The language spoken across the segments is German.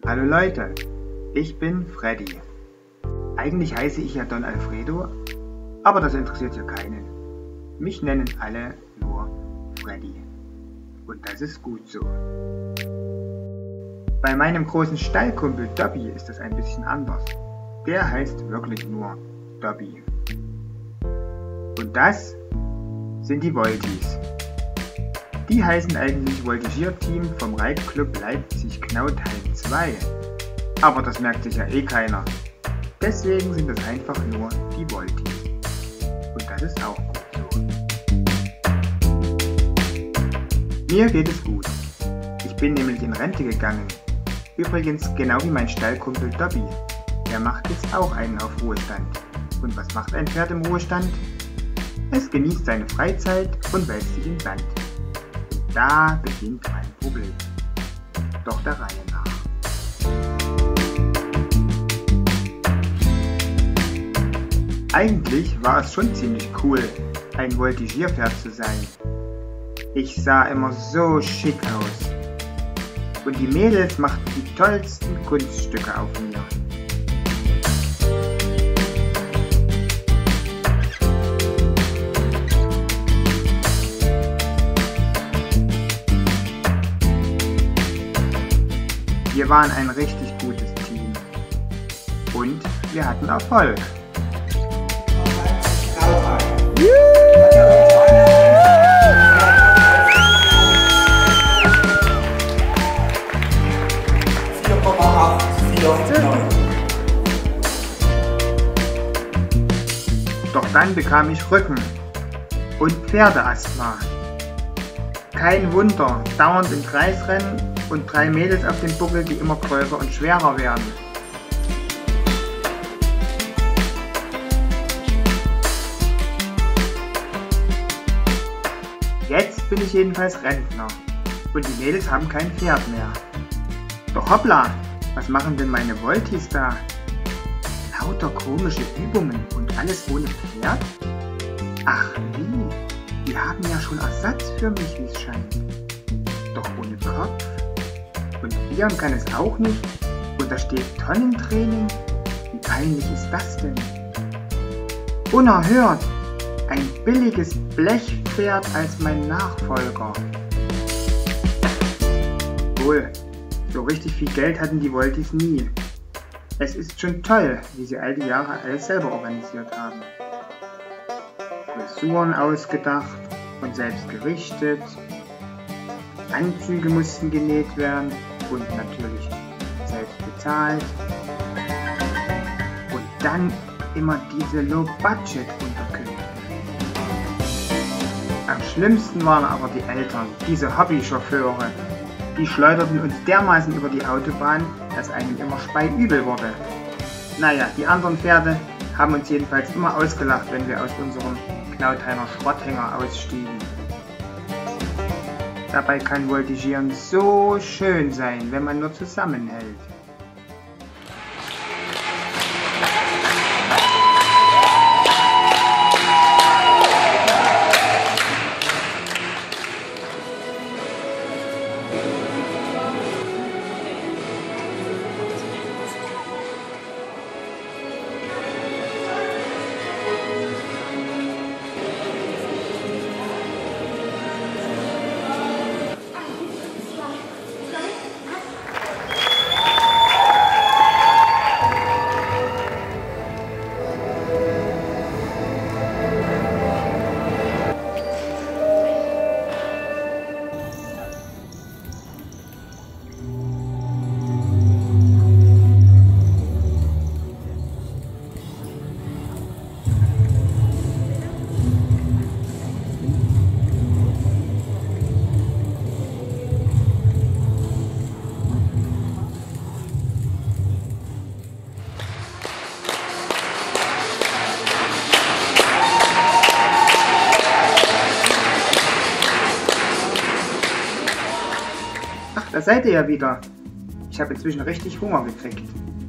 Hallo Leute, ich bin Freddy. Eigentlich heiße ich ja Don Alfredo, aber das interessiert ja keinen. Mich nennen alle nur Freddy. Und das ist gut so. Bei meinem großen Stallkumpel Dobby ist das ein bisschen anders. Der heißt wirklich nur Dobby. Und das sind die Voltis. Die heißen eigentlich Voltigierteam vom Reitclub Leipzig Knautheim 2. Aber das merkt sich ja eh keiner. Deswegen sind das einfach nur die Voltis. Und das ist auch gut so. Mir geht es gut. Ich bin nämlich in Rente gegangen. Übrigens genau wie mein Stallkumpel Dobby. Der macht jetzt auch einen auf Ruhestand. Und was macht ein Pferd im Ruhestand? Es genießt seine Freizeit und wälzt sich im Sand. Da beginnt mein Problem. Doch der Reihe nach. Eigentlich war es schon ziemlich cool, ein Voltigierpferd zu sein. Ich sah immer so schick aus. Und die Mädels machten die tollsten Kunststücke auf mir. Wir waren ein richtig gutes Team. Und wir hatten Erfolg. Doch dann bekam ich Rücken und Pferdeasthma. Kein Wunder, dauernd im Kreis rennen und 3 Mädels auf dem Buckel, die immer größer und schwerer werden. Jetzt bin ich jedenfalls Rentner und die Mädels haben kein Pferd mehr. Doch hoppla, was machen denn meine Voltis da? Lauter komische Übungen und alles ohne Pferd? Ach wie, die haben ja schon Ersatz für mich, wie es scheint. Doch ohne Kopf? Und Bieren kann es auch nicht? Und da steht Tonnentraining? Wie peinlich ist das denn? Unerhört! Ein billiges Blechpferd als mein Nachfolger. Wohl, so richtig viel Geld hatten die Voltis nie. Es ist schon toll, wie sie all die Jahre alles selber organisiert haben. Dressuren ausgedacht und selbst gerichtet. Anzüge mussten genäht werden und natürlich selbst bezahlt. Und dann immer diese Low-Budget-Unterkünfte. Am schlimmsten waren aber die Eltern, diese Hobbychauffeure. Die schleuderten uns dermaßen über die Autobahn, dass einem immer speiübel wurde. Naja, die anderen Pferde haben uns jedenfalls immer ausgelacht, wenn wir aus unserem Knautheimer Schrotthänger ausstiegen. Dabei kann Voltigieren so schön sein, wenn man nur zusammenhält. Da seid ihr ja wieder. Ich habe inzwischen richtig Hunger gekriegt.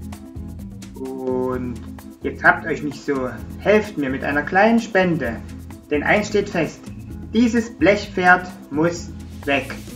Und jetzt habt euch nicht so. Helft mir mit einer kleinen Spende. Denn eins steht fest. Dieses Blechpferd muss weg.